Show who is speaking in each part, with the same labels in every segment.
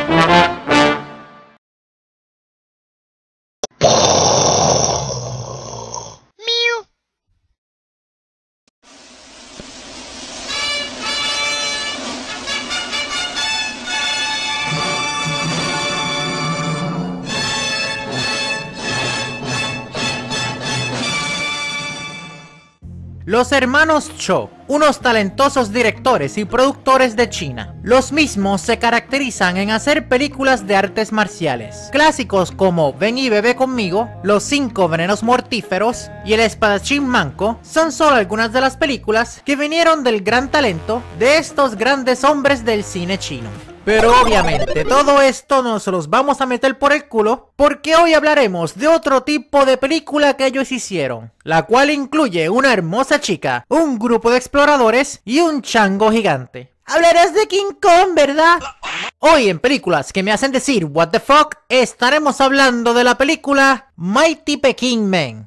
Speaker 1: Los hermanos Cho, unos talentosos directores y productores de China. Los mismos se caracterizan en hacer películas de artes marciales. Clásicos como Ven y bebe conmigo, Los 5 venenos mortíferos y El espadachín manco son solo algunas de las películas que vinieron del gran talento de estos grandes hombres del cine chino. Pero obviamente todo esto nos los vamos a meter por el culo porque hoy hablaremos de otro tipo de película que ellos hicieron, la cual incluye una hermosa chica, un grupo de exploradores y un chango gigante. Hablarás de King Kong, ¿verdad? Hoy en películas que me hacen decir what the fuck estaremos hablando de la película Mighty Peking Man.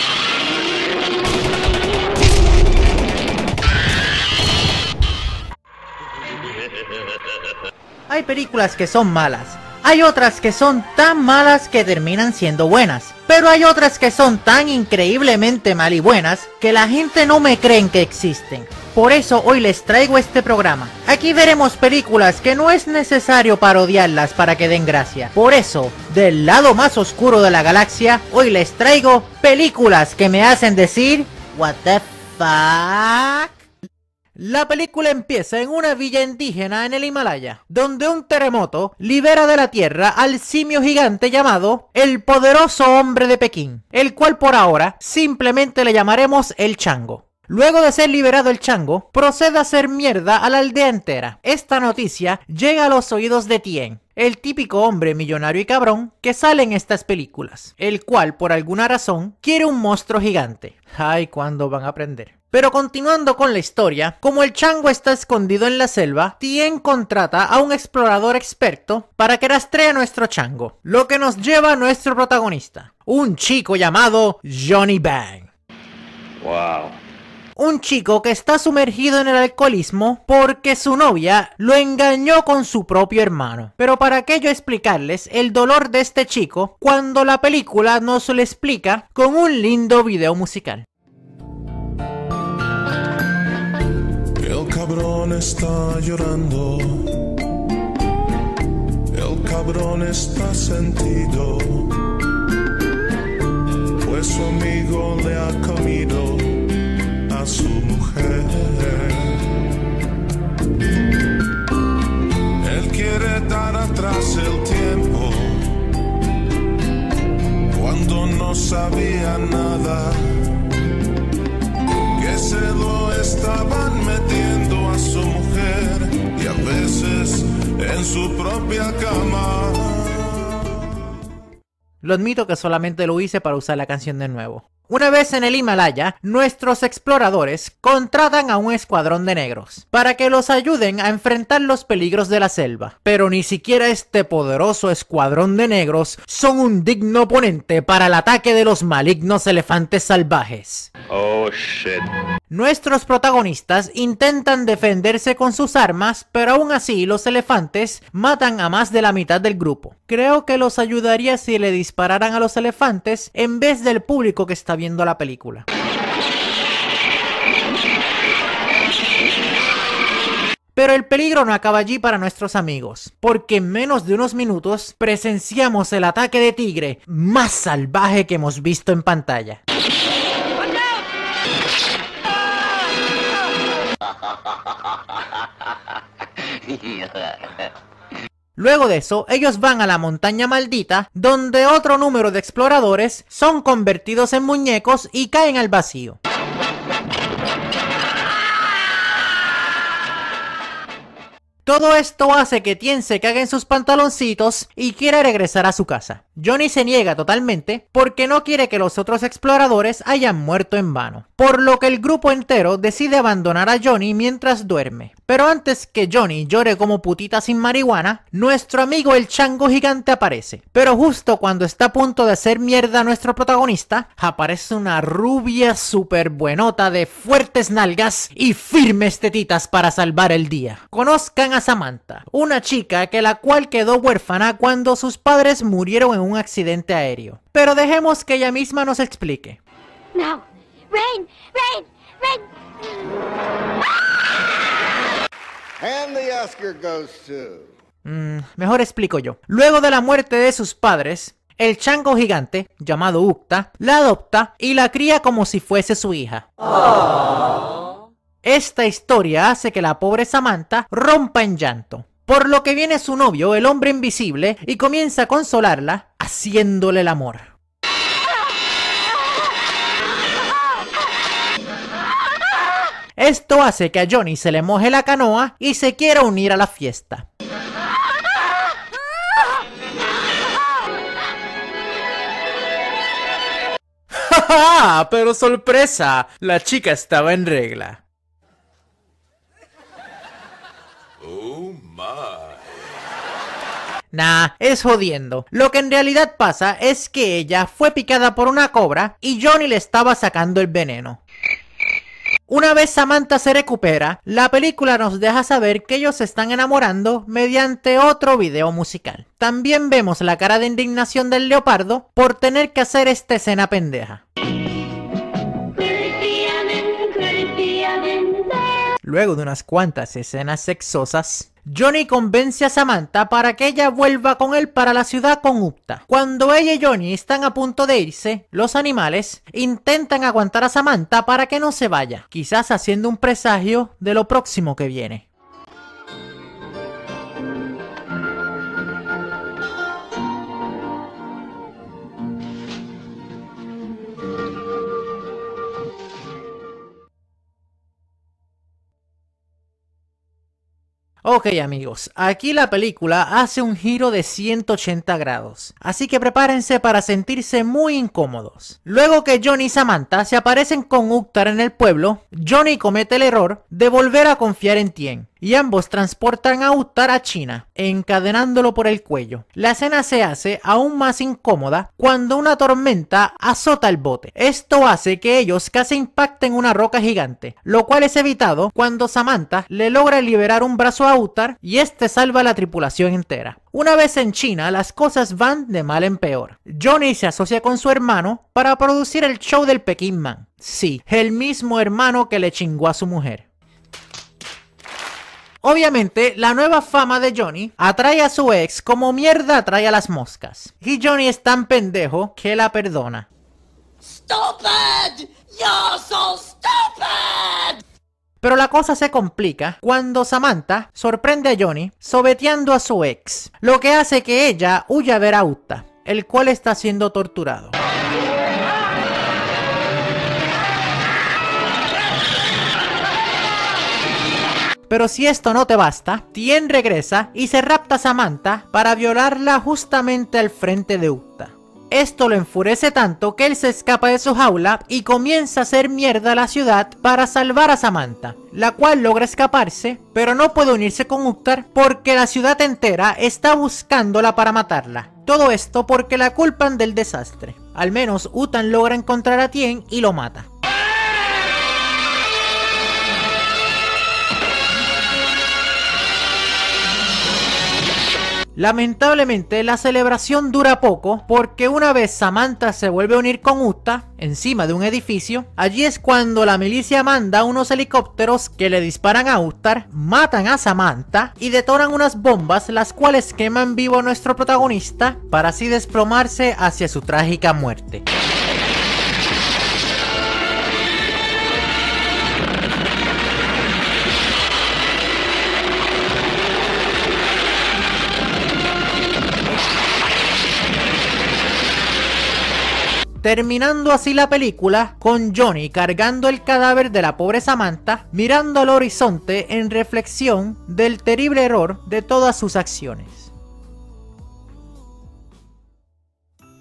Speaker 1: Hay películas que son malas, hay otras que son tan malas que terminan siendo buenas, pero hay otras que son tan increíblemente mal y buenas que la gente no me creen que existen. Por eso hoy les traigo este programa. Aquí veremos películas que no es necesario parodiarlas para que den gracia. Por eso, del lado más oscuro de la galaxia, hoy les traigo películas que me hacen decir what the fuck. La película empieza en una villa indígena en el Himalaya, donde un terremoto libera de la tierra al simio gigante llamado el poderoso hombre de Pekín, el cual por ahora simplemente le llamaremos el chango. Luego de ser liberado el chango, procede a hacer mierda a la aldea entera. Esta noticia llega a los oídos de Tien, el típico hombre millonario y cabrón que sale en estas películas, el cual por alguna razón quiere un monstruo gigante. Ay, ¿cuándo van a aprender? Pero continuando con la historia, como el chango está escondido en la selva, Tien contrata a un explorador experto para que rastree a nuestro chango, lo que nos lleva a nuestro protagonista, un chico llamado Johnny Bang.
Speaker 2: Wow.
Speaker 1: Un chico que está sumergido en el alcoholismo porque su novia lo engañó con su propio hermano. Pero para aquello explicarles el dolor de este chico cuando la película nos lo explica con un lindo video musical.
Speaker 3: El cabrón está llorando, el cabrón está sentido, pues su amigo le ha comido a su mujer. Él quiere dar atrás el tiempo, cuando no sabía nada, que se lo estaban metiendo a su mujer y a veces en su propia cama.
Speaker 1: Lo admito que solamente lo hice para usar la canción de nuevo. Una vez en el Himalaya, nuestros exploradores contratan a un escuadrón de negros para que los ayuden a enfrentar los peligros de la selva. Pero ni siquiera este poderoso escuadrón de negros son un digno oponente para el ataque de los malignos elefantes salvajes.
Speaker 2: Oh shit.
Speaker 1: Nuestros protagonistas intentan defenderse con sus armas, pero aún así los elefantes matan a más de la mitad del grupo. Creo que los ayudaría si le dispararan a los elefantes en vez del público que está viendo la película. Pero el peligro no acaba allí para nuestros amigos, porque en menos de unos minutos presenciamos el ataque de tigre más salvaje que hemos visto en pantalla. Luego de eso, ellos van a la montaña maldita, donde otro número de exploradores son convertidos en muñecos y caen al vacío. Todo esto hace que Tien se cague en sus pantaloncitos y quiera regresar a su casa. Johnny se niega totalmente porque no quiere que los otros exploradores hayan muerto en vano, por lo que el grupo entero decide abandonar a Johnny mientras duerme. Pero antes que Johnny llore como putita sin marihuana, nuestro amigo el chango gigante aparece. Pero justo cuando está a punto de hacer mierda a nuestro protagonista, aparece una rubia super buenota de fuertes nalgas y firmes tetitas para salvar el día. Conozcan a Samantha, una chica que la cual quedó huérfana cuando sus padres murieron en un accidente aéreo. Pero dejemos que ella misma nos explique.
Speaker 4: No. Rain! Rain! Rain!
Speaker 5: And the Oscar goes to...
Speaker 1: Mejor explico yo. Luego de la muerte de sus padres, el chango gigante, llamado Ukta, la adopta y la cría como si fuese su hija. Esta historia hace que la pobre Samantha rompa en llanto, por lo que viene su novio, el hombre invisible, y comienza a consolarla, haciéndole el amor. Esto hace que a Johnny se le moje la canoa y se quiera unir a la fiesta. ¡Ja! Pero sorpresa, la chica estaba en regla. Nah, es jodiendo. Lo que en realidad pasa es que ella fue picada por una cobra y Johnny le estaba sacando el veneno. Una vez Samantha se recupera, la película nos deja saber que ellos se están enamorando mediante otro video musical. También vemos la cara de indignación del leopardo por tener que hacer esta escena pendeja. Luego de unas cuantas escenas sexosas, Johnny convence a Samantha para que ella vuelva con él para la ciudad con Ukta. Cuando ella y Johnny están a punto de irse, los animales intentan aguantar a Samantha para que no se vaya, quizás haciendo un presagio de lo próximo que viene. Ok amigos, aquí la película hace un giro de 180 grados, así que prepárense para sentirse muy incómodos. Luego que Johnny y Samantha se aparecen con Uktar en el pueblo, Johnny comete el error de volver a confiar en Tien, y ambos transportan a Uktar a China, encadenándolo por el cuello. La escena se hace aún más incómoda cuando una tormenta azota el bote. Esto hace que ellos casi impacten una roca gigante, lo cual es evitado cuando Samantha le logra liberar un brazo a Uktar y este salva a la tripulación entera. Una vez en China, las cosas van de mal en peor. Johnny se asocia con su hermano para producir el show del Peking Man. Sí, el mismo hermano que le chingó a su mujer. Obviamente, la nueva fama de Johnny atrae a su ex como mierda atrae a las moscas. Y Johnny es tan pendejo que la perdona.
Speaker 4: Stupid! You're so stupid!
Speaker 1: Pero la cosa se complica cuando Samantha sorprende a Johnny sobeteando a su ex, lo que hace que ella huya a ver a Ukta, el cual está siendo torturado. Pero si esto no te basta, Tien regresa y se rapta a Samantha para violarla justamente al frente de Ukta. Esto lo enfurece tanto que él se escapa de su jaula y comienza a hacer mierda a la ciudad para salvar a Samantha, la cual logra escaparse, pero no puede unirse con Uktar porque la ciudad entera está buscándola para matarla. Todo esto porque la culpan del desastre. Al menos Utan logra encontrar a Tien y lo mata. Lamentablemente la celebración dura poco porque una vez Samantha se vuelve a unir con Ukta encima de un edificio, allí es cuando la milicia manda unos helicópteros que le disparan a Uktar, matan a Samantha y detonan unas bombas las cuales queman vivo a nuestro protagonista para así desplomarse hacia su trágica muerte. Terminando así la película con Johnny cargando el cadáver de la pobre Samantha, mirando al horizonte en reflexión del terrible error de todas sus acciones.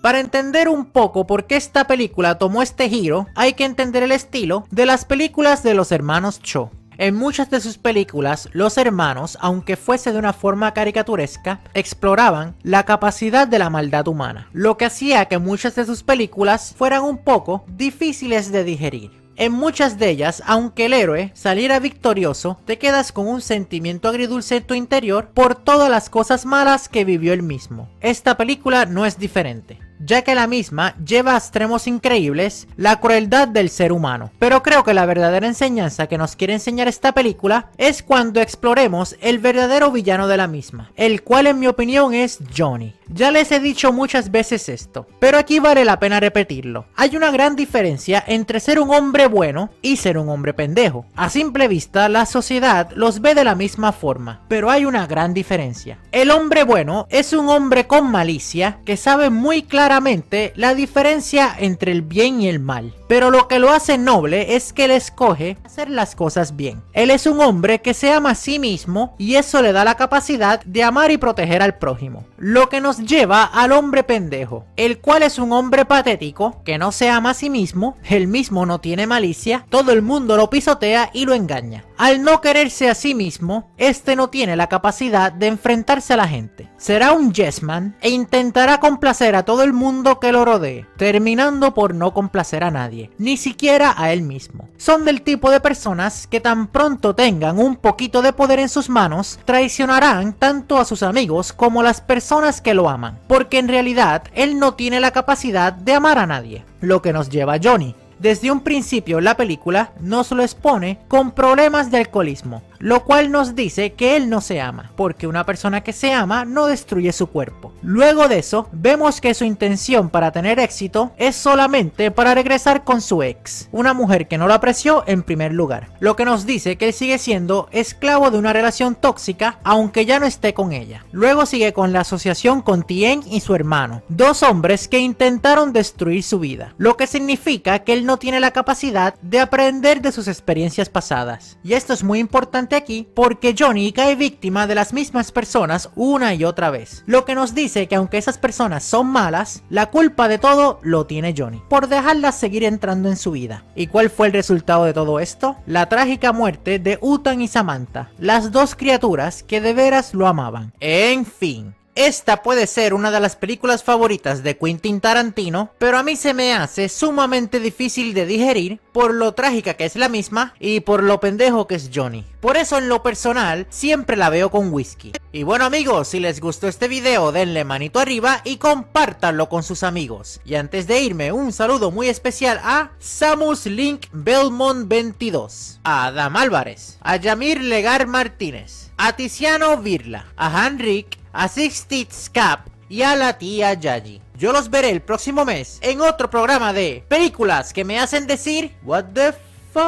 Speaker 1: Para entender un poco por qué esta película tomó este giro, hay que entender el estilo de las películas de los hermanos Cho. En muchas de sus películas, los hermanos, aunque fuese de una forma caricaturesca, exploraban la capacidad de la maldad humana, lo que hacía que muchas de sus películas fueran un poco difíciles de digerir. En muchas de ellas, aunque el héroe saliera victorioso, te quedas con un sentimiento agridulce en tu interior por todas las cosas malas que vivió él mismo. Esta película no es diferente, ya que la misma lleva a extremos increíbles la crueldad del ser humano. Pero creo que la verdadera enseñanza que nos quiere enseñar esta película es cuando exploremos el verdadero villano de la misma, el cual en mi opinión es Johnny. Ya les he dicho muchas veces esto, pero aquí vale la pena repetirlo. Hay una gran diferencia entre ser un hombre bueno y ser un hombre pendejo. A simple vista, la sociedad los ve de la misma forma, pero hay una gran diferencia. El hombre bueno es un hombre con malicia que sabe muy claramente la diferencia entre el bien y el mal, pero lo que lo hace noble es que él escoge hacer las cosas bien. Él es un hombre que se ama a sí mismo y eso le da la capacidad de amar y proteger al prójimo. Lo que nos lleva al hombre pendejo, el cual es un hombre patético que no se ama a sí mismo, él mismo no tiene malicia, todo el mundo lo pisotea y lo engaña. Al no quererse a sí mismo, este no tiene la capacidad de enfrentarse a la gente. Será un yes man e intentará complacer a todo el mundo que lo rodee, terminando por no complacer a nadie, ni siquiera a él mismo. Son del tipo de personas que tan pronto tengan un poquito de poder en sus manos, traicionarán tanto a sus amigos como a las personas que lo aman, porque en realidad él no tiene la capacidad de amar a nadie. Lo que nos lleva a Johnny. Desde un principio la película nos lo expone con problemas de alcoholismo, lo cual nos dice que él no se ama, porque una persona que se ama no destruye su cuerpo. Luego de eso, vemos que su intención para tener éxito es solamente para regresar con su ex, una mujer que no lo apreció en primer lugar, lo que nos dice que él sigue siendo esclavo de una relación tóxica aunque ya no esté con ella. Luego sigue con la asociación con Tien y su hermano, dos hombres que intentaron destruir su vida, lo que significa que él no tiene la capacidad de aprender de sus experiencias pasadas. Y esto es muy importante aquí porque Johnny cae víctima de las mismas personas una y otra vez, lo que nos dice que aunque esas personas son malas, la culpa de todo lo tiene Johnny, por dejarlas seguir entrando en su vida. ¿Y cuál fue el resultado de todo esto? La trágica muerte de Uthan y Samantha, las dos criaturas que de veras lo amaban. En fin. Esta puede ser una de las películas favoritas de Quentin Tarantino, pero a mí se me hace sumamente difícil de digerir por lo trágica que es la misma y por lo pendejo que es Johnny. Por eso en lo personal siempre la veo con whisky. Y bueno amigos, si les gustó este video denle manito arriba y compártanlo con sus amigos. Y antes de irme, un saludo muy especial a Samus Link Belmont 22, a Adam Álvarez, a Yamir Legar Martínez, a Tiziano Virla, a Hanrik, a Sixtits Cap y a la tía Yayi. Yo los veré el próximo mes en otro programa de películas que me hacen decir what the fuck.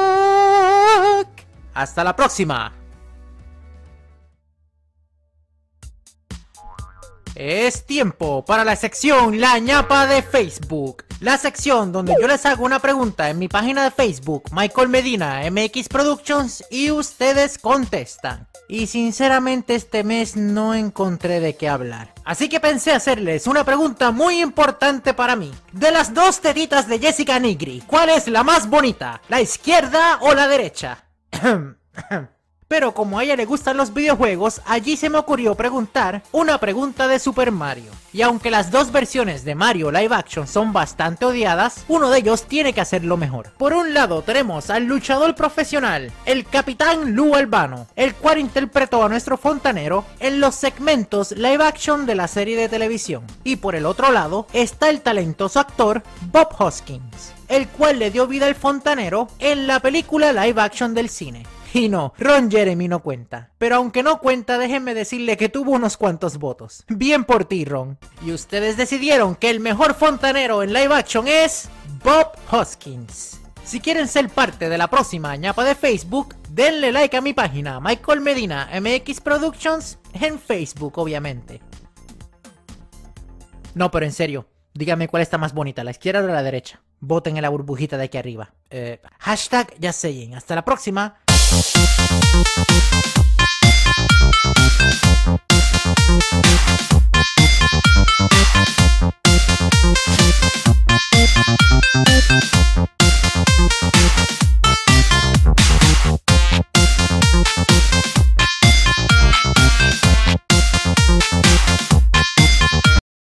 Speaker 1: Hasta la próxima. Es tiempo para la sección La ñapa de Facebook. La sección donde yo les hago una pregunta en mi página de Facebook, Michael Medina MX Productions, y ustedes contestan. Y sinceramente este mes no encontré de qué hablar. Así que pensé hacerles una pregunta muy importante para mí. De las dos tetitas de Jessica Nigri, ¿cuál es la más bonita? ¿La izquierda o la derecha? Pero como a ella le gustan los videojuegos, allí se me ocurrió preguntar una pregunta de Super Mario. Y aunque las dos versiones de Mario live action son bastante odiadas, uno de ellos tiene que hacerlo mejor. Por un lado tenemos al luchador profesional, el Capitán Lou Albano, el cual interpretó a nuestro fontanero en los segmentos live action de la serie de televisión. Y por el otro lado está el talentoso actor Bob Hoskins, el cual le dio vida al fontanero en la película live action del cine. Y no, Ron Jeremy no cuenta. Pero aunque no cuenta, déjenme decirle que tuvo unos cuantos votos. Bien por ti, Ron. Y ustedes decidieron que el mejor fontanero en live action es Bob Hoskins. Si quieren ser parte de la próxima ñapa de Facebook, denle like a mi página Michael Medina MX Productions en Facebook, obviamente. No, pero en serio, dígame cuál está más bonita, la izquierda o la derecha. Voten en la burbujita de aquí arriba. Hashtag JustSaying. Hasta la próxima.